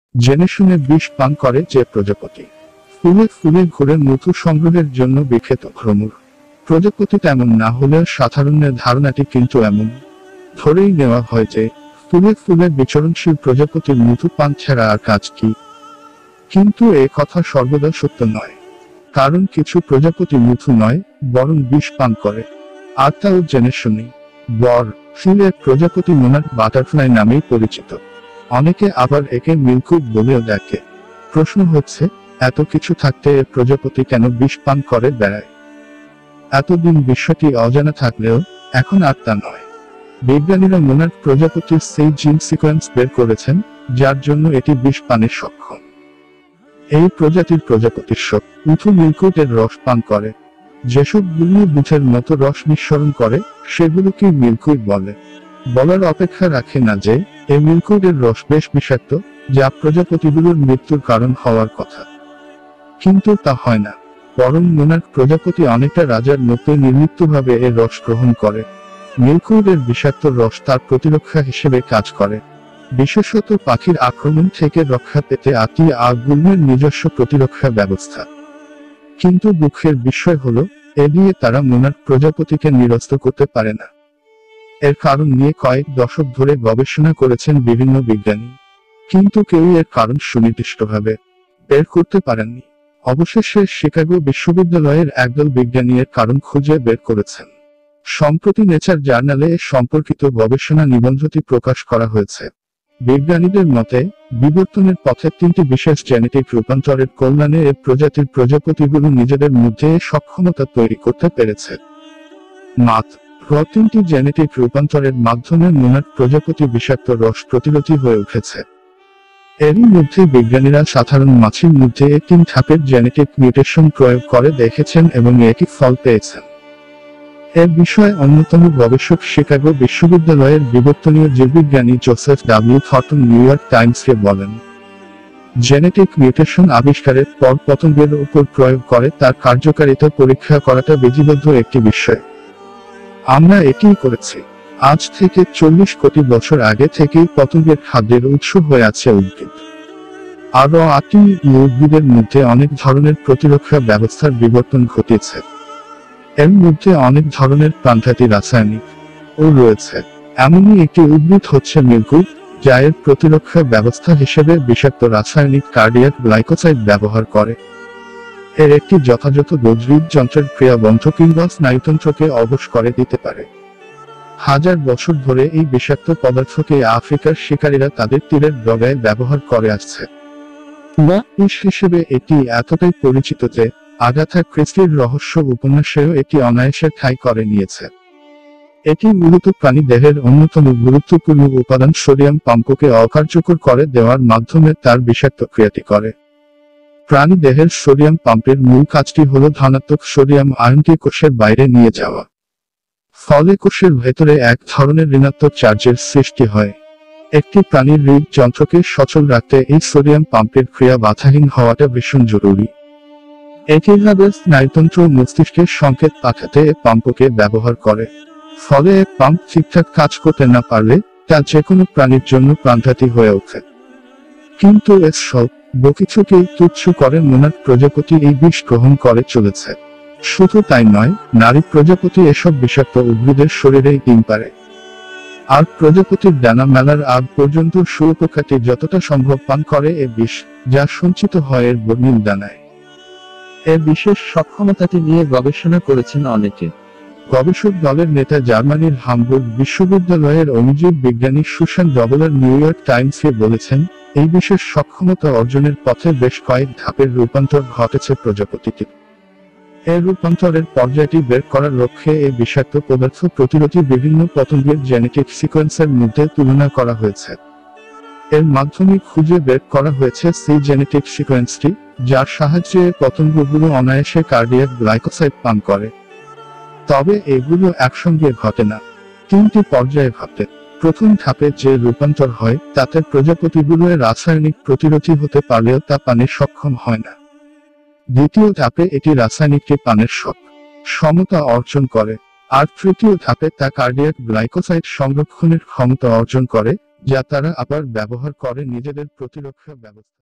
জেনে শুনে বিষ পান করে যে প্রজাপতি। ফুলে ফুলে ঘুরে মধু সংগ্রহের জন্য বিখ্যাত ভ্রমর প্রজাপতি তেমন না হলেও সাধারণের ধারণাটি কিন্তু এমন ধরেই নেওয়া হয় যে ফুলে ফুলে বিচরণশীল প্রজাপতির মধু পান ছাড়া আর কাজ কি। কিন্তু এ কথা সর্বদা সত্য নয়, কারণ কিছু প্রজাপতি মধু নয় বরং বিষ পান করে, আর তাও জেনে শুনি। বর ফুলের প্রজাপতি মোনাক বাটারফ্লাই নামেই পরিচিত, অনেকে আবার একে মিল্কুইড বলেও দেখে। প্রশ্ন হচ্ছে, এত কিছু থাকতে এ প্রজাপতি কেন বিষ পান করে বেড়ায়? এতদিন বিষয়টি অজানা থাকলেও এখন আর তা নয়। বিজ্ঞানীরা মোনাক প্রজাপতির সেই জিন সিকোয়েন্স বের করেছেন যার জন্য এটি বিষ পানে সক্ষম। এই প্রজাতির প্রজাপতির সব উঁচু মিল্কুইডের রস পান করে। যেসব গুলো বুঝের মতো রস নিঃসরণ করে সেগুলোকে মিল্কুইড বলে। বলার অপেক্ষা রাখে না যে এই মিল্কুইডের রস বেশ বিষাক্ত, যা প্রজাপতিগুলোর মৃত্যুর কারণ হওয়ার কথা। কিন্তু তা হয় না, বরং মোনাক প্রজাপতি অনেকটা রাজার মতো নির্লিপ্তভাবে এর রস গ্রহণ করে। মিল্কুইডের বিষাক্ত রস তার প্রতিরক্ষা হিসেবে কাজ করে, বিশেষত পাখির আক্রমণ থেকে রক্ষা পেতে আতি আর গুল্মের নিজস্ব প্রতিরক্ষা ব্যবস্থা। কিন্তু দুঃখের বিষয় হলো, এ দিয়ে তারা মোনাক প্রজাপতিকে নিরস্ত করতে পারে না। এর কারণ নিয়ে কয়েক দশক ধরে গবেষণা করেছেন বিভিন্ন বিজ্ঞানী, কিন্তু কেউই এর কারণ সুনির্দিষ্টভাবে বের করতে পারেননি। অবশেষে শিকাগো বিশ্ববিদ্যালয়ের একদল বিজ্ঞানী এর কারণ খুঁজে বের করেছেন। সম্প্রতি নেচার জার্নালে এ সম্পর্কিত গবেষণা নিবন্ধটি প্রকাশ করা হয়েছে। বিজ্ঞানীদের মতে, বিবর্তনের পথে তিনটি বিশেষ জেনেটিক রূপান্তরের কল্যাণে এ প্রজাতির প্রজাপতিগুলো নিজেদের মধ্যে এ সক্ষমতা তৈরি করতে পেরেছে। তিনটি জেনেটিক রূপান্তরের মাধ্যমে মোনাক প্রজাপতি বিষাক্ত রস প্রতিরোধী হয়ে উঠেছে। এরই মধ্যে বিজ্ঞানীরা সাধারণ মাছির মধ্যে এই তিন ধাপের জেনেটিক মিউটেশন প্রয়োগ করে দেখেছেন এবং একই ফল পেয়েছেন। এ বিষয়ে অন্যতম গবেষক শিকাগো বিশ্ববিদ্যালয়ের বিবর্তনীয় জীববিজ্ঞানী Joseph W Thornton New York টাইমসকে বলেন, জেনেটিক মিউটেশন আবিষ্কারের পর পতঙ্গের উপর প্রয়োগ করে তার কার্যকারিতা পরীক্ষা করাটা বিধিবদ্ধ একটি বিষয়। আমরা এটিই করেছি। আজ থেকে 40 কোটি বছর আগে থেকেই পতঙ্গের খাদ্যের উৎস হয়ে আছে উদ্ভিদ। আরও 8টি উদ্ভিদের মধ্যে অনেক ধরনের প্রতিরক্ষা ব্যবস্থার বিবর্তন ঘটেছে। এর মধ্যে অনেক ধরনের প্রাণঘাতী রাসায়নিক ও রয়েছে। এমনই একটি উদ্ভিদ হচ্ছে মিল্কুইড, যা এর প্রতিরক্ষা ব্যবস্থা হিসেবে বিষাক্ত রাসায়নিক কার্ডিয়াক গ্লাইকোসাইড ব্যবহার করে। এর একটি যথাযথ হৃদযন্ত্রের ক্রিয়া বন্ধ কিংবা স্নায়ুতন্ত্রকে অবশ করে দিতে পারে। হাজার বছর ধরে এই বিষাক্ত পদার্থকে আফ্রিকার শিকারীরা তাদের তীরের ডগায় ব্যবহার করে আসছে। বিষ হিসেবে এটি এতটাই পরিচিত যে আগাথা ক্রিস্টির রহস্য উপন্যাসেও এটি অনায়াসে ঠাঁই করে নিয়েছে। এটি মূলত প্রাণী দেহের অন্যতম গুরুত্বপূর্ণ উপাদান সোডিয়াম পাম্পকে অকার্যকর করে দেওয়ার মাধ্যমে তার বিষাক্ত ক্রিয়াটি করে। প্রাণী দেহের সোডিয়াম পাম্পের মূল কাজটি হল ধনাত্মক সোডিয়াম আয়নকে কোষের বাইরে নিয়ে যাওয়া। ফলে কোষের ভেতরে এক ধরনের ঋণাত্মক চার্জের সৃষ্টি হয়। একটি প্রাণীর হৃদযন্ত্রকে সচল রাখতে এই সোডিয়াম পাম্পের ক্রিয়া বাধাহীন হওয়াটা ভীষণ জরুরি। একইভাবে স্নায়ুতন্ত্র মস্তিষ্কে সংকেত পাঠাতে এ পাম্পকে ব্যবহার করে। ফলে এ পাম্প ঠিকঠাক কাজ করতে না পারলে তা যেকোনো প্রাণীর জন্য প্রাণঘাতী হয়ে ওঠে। কিন্তু এসব কিছুকেই তুচ্ছ করে মোনাক প্রজাপতি এই বিষ গ্রহণ করে চলেছে। শুধু তাই নয়, নারী প্রজাপতি এসব বিষাক্ত উদ্ভিদের শরীরেই ডিম পারে। আর প্রজাপতির ডানা মেলার আগ পর্যন্ত শুঁয়োপোকাটি যতটা সম্ভব পান করে এ বিষ, যা সঞ্চিত হয় এর বর্ণিল ডানায়। এ বিশেষ সক্ষমতাটি নিয়ে গবেষণা করেছেন অনেকে। গবেষক দলের নেতা জার্মানির হামবুর্গ বিশ্ববিদ্যালয়ের অণুজীব বিজ্ঞানী সুসান ডবলার নিউ ইয়র্ক টাইমসকে বলেছেন, এই বিশেষ সক্ষমতা অর্জনের পথে বেশ কয়েক ধাপের রূপান্তর ঘটেছে প্রজাপতিটির। এর রূপান্তরের পর্যায়টি বের করার লক্ষ্যে এই বিষাক্ত পদার্থ প্রতিরোধী বিভিন্ন পতঙ্গের জেনেটিক সিকোয়েন্সের মধ্যে তুলনা করা হয়েছে। এর মাধ্যমে খুঁজে বের করা হয়েছে সেই জেনেটিক সিকোয়েন্সটি, যার সাহায্যে পতঙ্গগুলো অনায়াসে কার্ডিয়াক গ্লাইকোসাইড পান করে। তবে এগুলো একসঙ্গে ঘটে না, 3টি পর্যায়ে ঘটে। প্রথম ধাপে যে রূপান্তর হয় তাতে প্রজাপতিগুলো রাসায়নিক প্রতিরোধী হতে পারলেও তা পানে সক্ষম হয় না। দ্বিতীয় ধাপে এটি রাসায়নিকটি পানের সমতা অর্জন করে। আর তৃতীয় ধাপে তা কার্ডিয়াক গ্লাইকোসাইড সংরক্ষণের ক্ষমতা অর্জন করে, যা তারা আবার ব্যবহার করে নিজেদের প্রতিরক্ষা ব্যবস্থা।